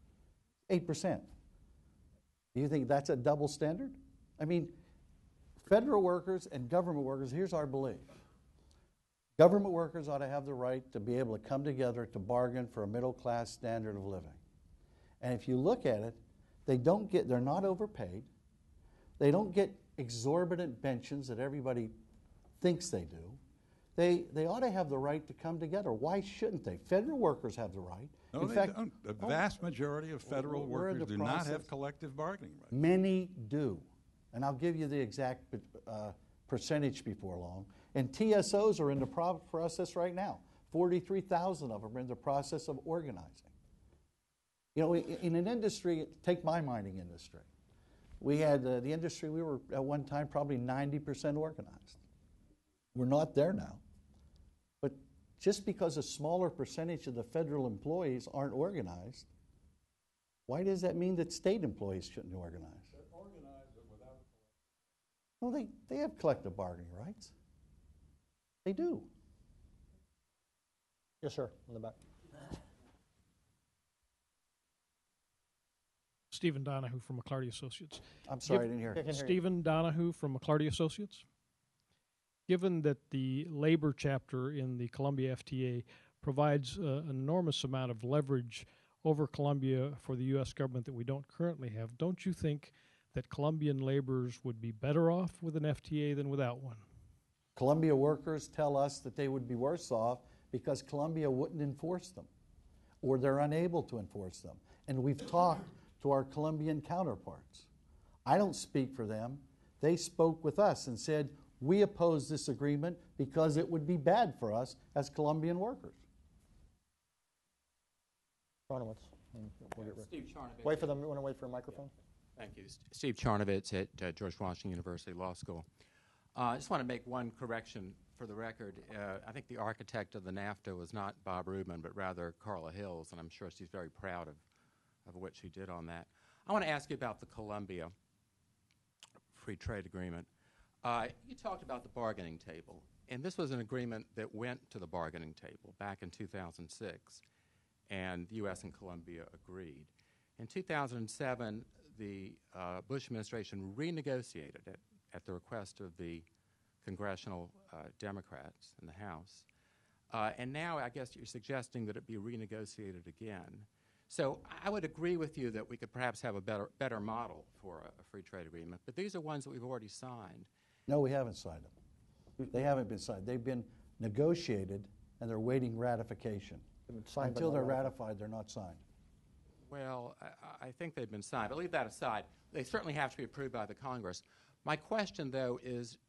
8%. Do you think that's a double standard? I mean, federal workers and government workers, here's our belief. Government workers ought to have the right to be able to come together to bargain for a middle-class standard of living. And if you look at it, they're not overpaid. They don't get exorbitant pensions that everybody thinks they do. They ought to have the right to come together. Why shouldn't they? Federal workers have the right. No, they don't. The vast majority of federal workers do not have collective bargaining rights. Many do. And I'll give you the exact percentage before long. And TSOs are in the process right now. 43,000 of them are in the process of organizing. In an industry, take my mining industry. We had the industry, we were at one time probably 90% organized. We're not there now. But just because a smaller percentage of the federal employees aren't organized, why does that mean that state employees shouldn't organize? They're organized but without Well, they have collective bargaining rights. They do. Yes, sir, in the back. Stephen Donahue from McClarty Associates. I'm sorry, I didn't hear. Stephen Donahue from McClarty Associates. Given that the labor chapter in the Columbia FTA provides an enormous amount of leverage over Columbia for the U.S. government that we don't currently have, don't you think that Colombian laborers would be better off with an FTA than without one? Columbia workers tell us that they would be worse off because Columbia wouldn't enforce them, or they're unable to enforce them. And we've talked to our Colombian counterparts. I don't speak for them. They spoke with us and said, we oppose this agreement because it would be bad for us as Colombian workers. Steve Charnovitz. Wait for them. You want to wait for a microphone? Thank you. Steve Charnovitz at George Washington University Law School. I just want to make one correction for the record. I think the architect of the NAFTA was not Bob Rubin, but rather Carla Hills, and I'm sure she's very proud of what she did on that. I want to ask you about the Colombia Free Trade Agreement. You talked about the bargaining table, and this was an agreement that went to the bargaining table back in 2006, and the U.S. and Colombia agreed. In 2007, the Bush administration renegotiated it at the request of the congressional Democrats in the House. And now I guess you're suggesting that it be renegotiated again. So I would agree with you that we could perhaps have a better model for a free trade agreement, but these are ones that we've already signed. No, we haven't signed them. They haven't been signed. They've been negotiated, and they're waiting ratification. Until they're ratified, they're not signed. Well, I think they've been signed, but leave that aside. They certainly have to be approved by the Congress. My question, though, is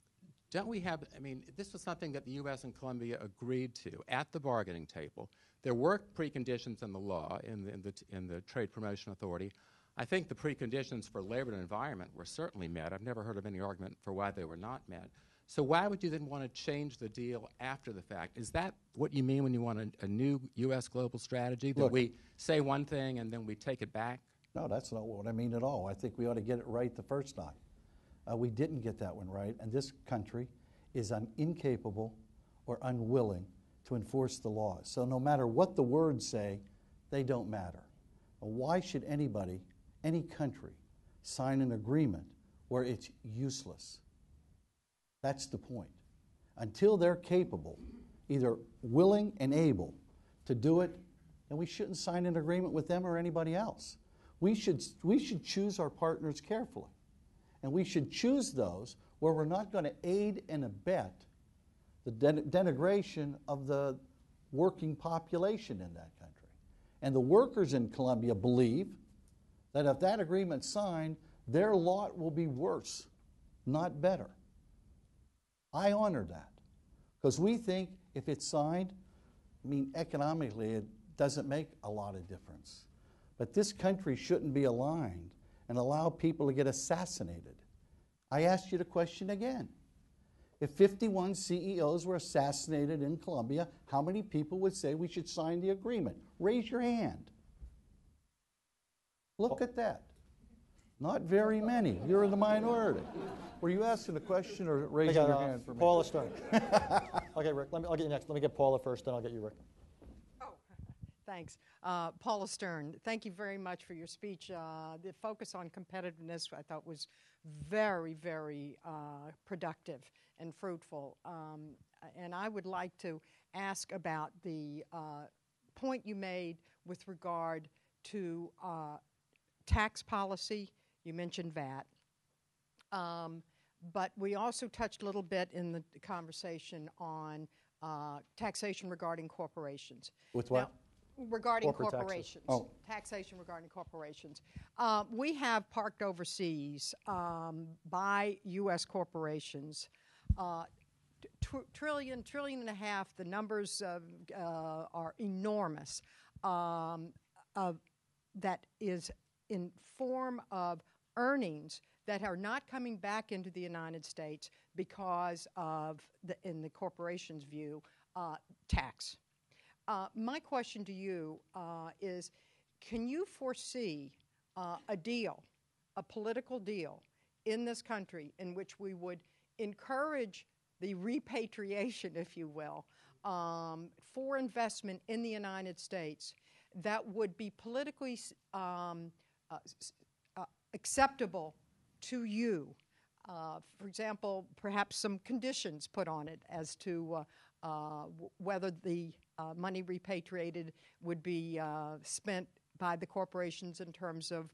don't we have, I mean, this was something that the U.S. and Colombia agreed to at the bargaining table. There were preconditions in the law, in the Trade Promotion Authority. I think the preconditions for labor and environment were certainly met. I've never heard of any argument for why they were not met. So why would you then want to change the deal after the fact? Is that what you mean when you want a new U.S. global strategy, that we say one thing and then we take it back? No, that's not what I mean at all. I think we ought to get it right the first time. We didn't get that one right, and this country is incapable or unwilling to enforce the laws. So no matter what the words say, they don't matter. Why should anybody, any country, sign an agreement where it's useless? That's the point. Until they're capable, either willing and able to do it, then we shouldn't sign an agreement with them or anybody else. We should choose our partners carefully. And we should choose those where we're not going to aid and abet the denigration of the working population in that country. And the workers in Colombia believe that if that agreement's signed, their lot will be worse, not better. I honor that, because we think if it's signed, I mean, economically, it doesn't make a lot of difference. But this country shouldn't be aligned and allow people to get assassinated. I asked you the question again. If 51 CEOs were assassinated in Colombia, how many people would say we should sign the agreement? Raise your hand. Look at that. Not very many. You're in the minority. Were you asking a question or raising your hand for me? Paula Stern. Okay, Rick, I'll get you next. Let me get Paula first, then I'll get you, Rick. Thanks. Paula Stern, thank you very much for your speech. The focus on competitiveness I thought was very, very productive and fruitful. And I would like to ask about the point you made with regard to tax policy. You mentioned VAT. But we also touched a little bit in the conversation on taxation regarding corporations. With what? Now, regarding Corporate corporations. taxes. Oh. Taxation regarding corporations. We have parked overseas by U.S. corporations trillion and a half. The numbers are enormous. That is in form of earnings that are not coming back into the United States because of, in the corporation's view, tax. My question to you is, can you foresee a deal, a political deal in this country in which we would encourage the repatriation, if you will, for investment in the United States that would be politically acceptable to you? For example, perhaps some conditions put on it as to whether the money repatriated would be spent by the corporations in terms of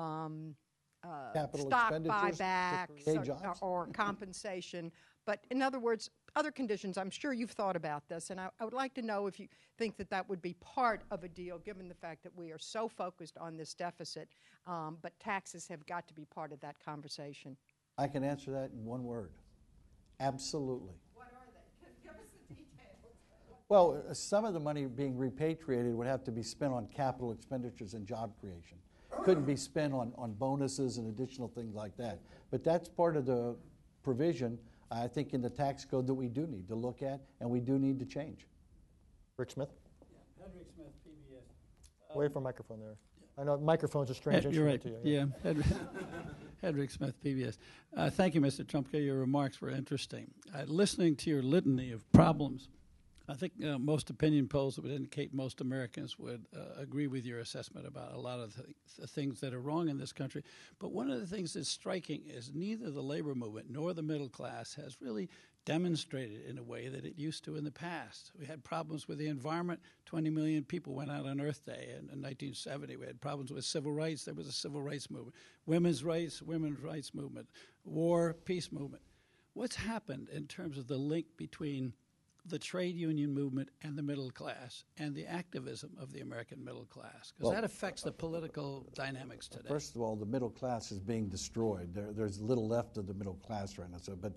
stock buybacks or compensation. But in other words, other conditions. I'm sure you've thought about this, and I would like to know if you think that that would be part of a deal, given the fact that we are so focused on this deficit, but taxes have got to be part of that conversation. I can answer that in one word. Absolutely. What are they? Give us the details. Well, some of the money being repatriated would have to be spent on capital expenditures and job creation. Couldn't be spent on bonuses and additional things like that. But that's part of the provision, I think, in the tax code that we do need to look at and we do need to change. Rick Smith? Yeah, Hedrick Smith, PBS. Wait for a microphone there. I know microphone's a strange instrument to you. Yeah, Hedrick Smith, PBS. Thank you, Mr. Trumka. Your remarks were interesting. Listening to your litany of problems, I think most opinion polls would indicate most Americans would agree with your assessment about a lot of the things that are wrong in this country. But one of the things that's striking is neither the labor movement nor the middle class has really demonstrated in a way that it used to in the past. We had problems with the environment. 20 million people went out on Earth Day in 1970. We had problems with civil rights. There was a civil rights movement. Women's rights movement. War, peace movement. What's happened in terms of the link between the trade union movement and the middle class and the activism of the American middle class? Because that affects the political dynamics today. First of all, the middle class is being destroyed. There's little left of the middle class right now. But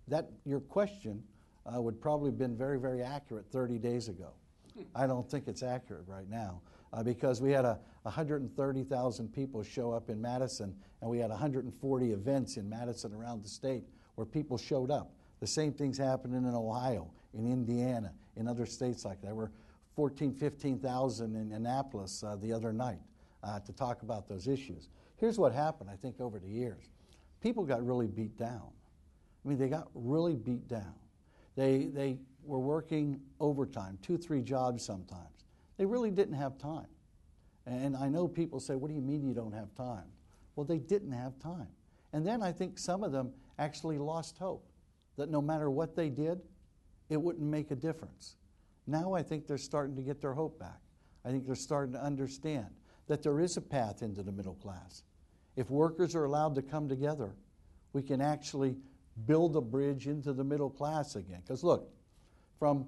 your question would probably have been very, very accurate 30 days ago. I don't think it's accurate right now because we had 130,000 people show up in Madison, and we had 140 events in Madison around the state where people showed up. The same thing's happening in Ohio, in Indiana, in other states like that. There were 15,000 in Annapolis the other night to talk about those issues. Here's what happened, I think, over the years. People got really beat down. I mean, they got really beat down. They were working overtime, 2-3 jobs sometimes. They really didn't have time. And I know people say, what do you mean you don't have time? Well, they didn't have time. And then I think some of them actually lost hope that no matter what they did, it wouldn't make a difference. Now I think they're starting to get their hope back. I think they're starting to understand that there is a path into the middle class. If workers are allowed to come together, we can actually build a bridge into the middle class again. Because look, from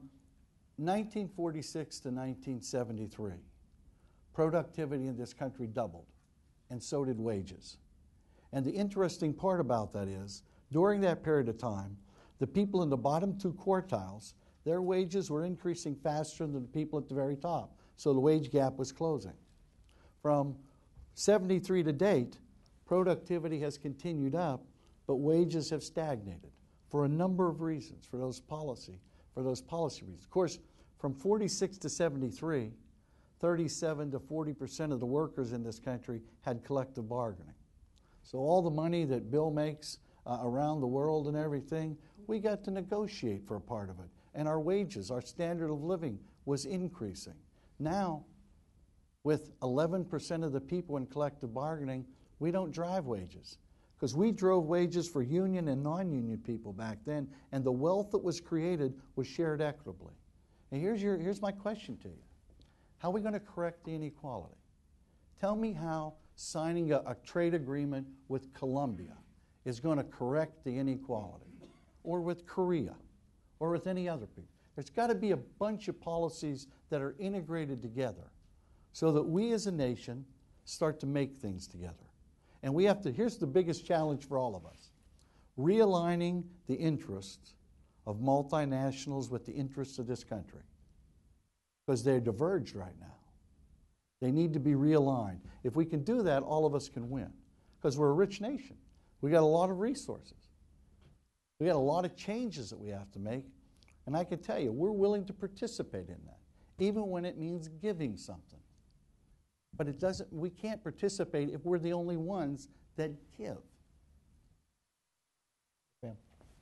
1946 to 1973, productivity in this country doubled, and so did wages. And the interesting part about that is, during that period of time, the people in the bottom 2 quartiles, their wages were increasing faster than the people at the very top. So the wage gap was closing. From 73 to date, productivity has continued up, but wages have stagnated for a number of reasons, for those policy reasons. Of course, from 46 to 73, 37 to 40% of the workers in this country had collective bargaining. So all the money that Bill makes around the world and everything, we got to negotiate for a part of it. And our wages, our standard of living was increasing. Now, with 11% of the people in collective bargaining, we don't drive wages. Because we drove wages for union and non-union people back then, and the wealth that was created was shared equitably. And here's my question to you. How are we going to correct the inequality? Tell me how signing a trade agreement with Colombia is going to correct the inequality, or with Korea, or with any other people. There's got to be a bunch of policies that are integrated together so that we as a nation start to make things together. And we have to, here's the biggest challenge for all of us, realigning the interests of multinationals with the interests of this country. Because they're diverged right now. They need to be realigned. If we can do that, all of us can win. Because we're a rich nation. We got a lot of resources. We got a lot of changes that we have to make. And I can tell you, we're willing to participate in that, even when it means giving something. But it doesn't, we can't participate if we're the only ones that give. Ma'am.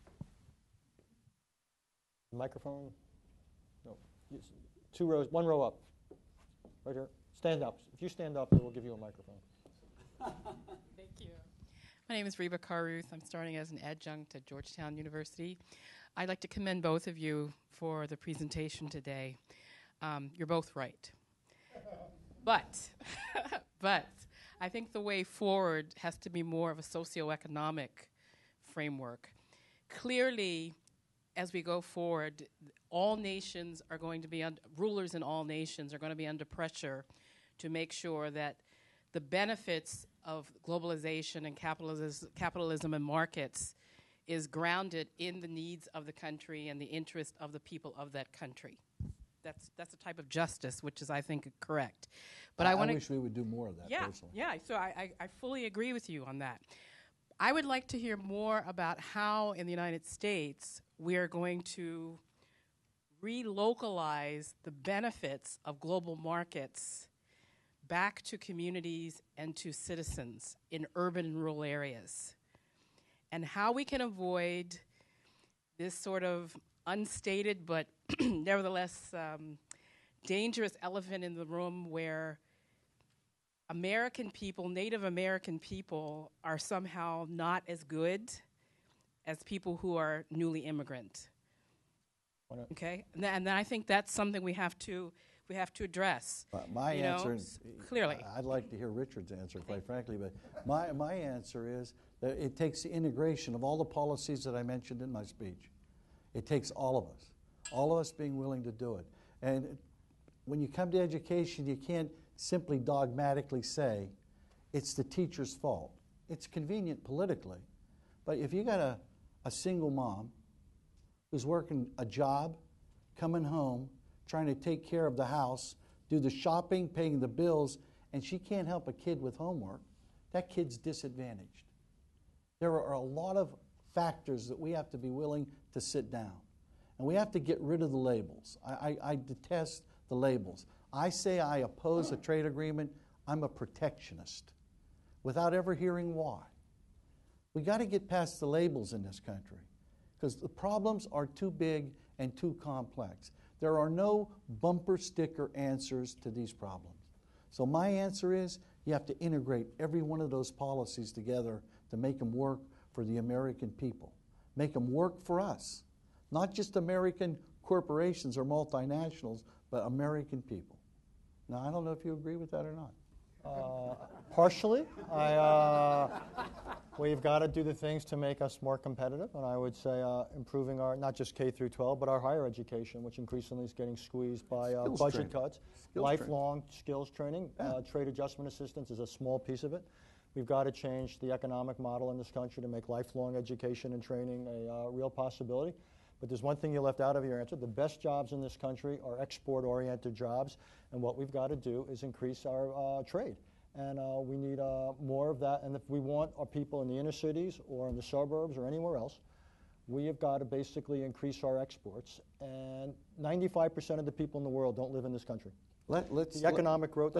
Microphone? No. 2 rows, 1 row up. Right here. Stand up. If you stand up, we'll give you a microphone. Thank you. My name is Reba Carruth. I'm starting as an adjunct at Georgetown University. I'd like to commend both of you for the presentation today. You're both right. But I think the way forward has to be more of a socioeconomic framework. Clearly, as we go forward, all nations are going to be, rulers in all nations are going to be under pressure to make sure that the benefits of globalization and capitalism and markets is grounded in the needs of the country and the interest of the people of that country. That's a type of justice, which is, I think, correct. But I wish we would do more of that, personally. Yeah, so I fully agree with you on that. I would like to hear more about how, in the United States, we are going to relocalize the benefits of global markets back to communities and to citizens in urban and rural areas, and how we can avoid this sort of unstated but nevertheless dangerous elephant in the room where American people, Native American people, are somehow not as good as people who are newly immigrant. Okay, and then I think that's something we have to address. My answer is clearly. I'd like to hear Richard's answer, quite frankly, but my answer is that it takes the integration of all the policies that I mentioned in my speech. It takes all of us being willing to do it. And when you come to education, you can't simply dogmatically say it's the teacher's fault. It's convenient politically, but if you got a single mom who's working a job, coming home, trying to take care of the house, do the shopping, paying the bills, and she can't help a kid with homework, that kid's disadvantaged. There are a lot of factors that we have to be willing to sit down. And we have to get rid of the labels. I detest the labels. I say I oppose a trade agreement. I'm a protectionist without ever hearing why. We got to get past the labels in this country because the problems are too big and too complex. There are no bumper sticker answers to these problems. So my answer is you have to integrate every one of those policies together to make them work for the American people. Make them work for us. Not just American corporations or multinationals, but American people. Now, I don't know if you agree with that or not. Partially. We've got to do the things to make us more competitive, and I would say improving our, not just K through 12, but our higher education, which increasingly is getting squeezed by budget cuts. Lifelong skills training. Trade adjustment assistance is a small piece of it. We've got to change the economic model in this country to make lifelong education and training a real possibility. But there's one thing you left out of your answer. The best jobs in this country are export-oriented jobs, and what we've got to do is increase our trade. And we need more of that. And if we want our people in the inner cities or in the suburbs or anywhere else, we have got to basically increase our exports. And 95% of the people in the world don't live in this country. The economic growth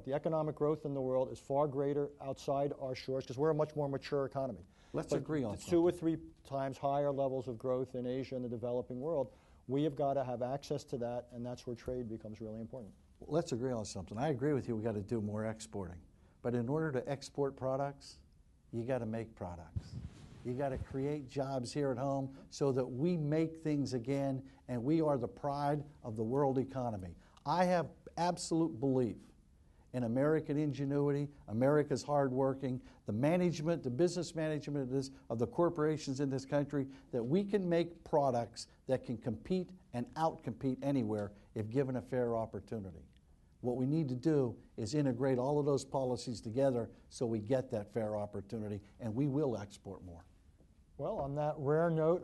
in the world is far greater outside our shores because we're a much more mature economy. Let's agree on something. 2 or 3 times higher levels of growth in Asia and the developing world. We have got to have access to that, and that's where trade becomes really important. Let's agree on something. I agree with you. We got to do more exporting. But in order to export products, you got to make products. You got to create jobs here at home so that we make things again, and we are the pride of the world economy. I have absolute belief in American ingenuity, America's hardworking, the management, the business management of the corporations in this country, that we can make products that can compete and outcompete anywhere if given a fair opportunity. What we need to do is integrate all of those policies together so we get that fair opportunity, and we will export more. Well, on that rare note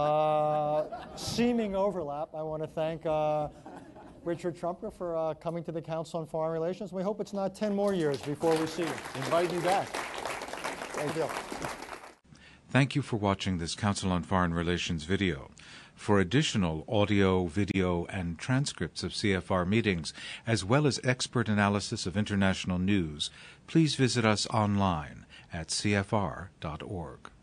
of seeming overlap, I want to thank Richard Trumka for coming to the Council on Foreign Relations. We hope it's not 10 more years before we see you. Invite me back. Thank you. Thank you for watching this Council on Foreign Relations video. For additional audio, video, and transcripts of CFR meetings, as well as expert analysis of international news, please visit us online at cfr.org.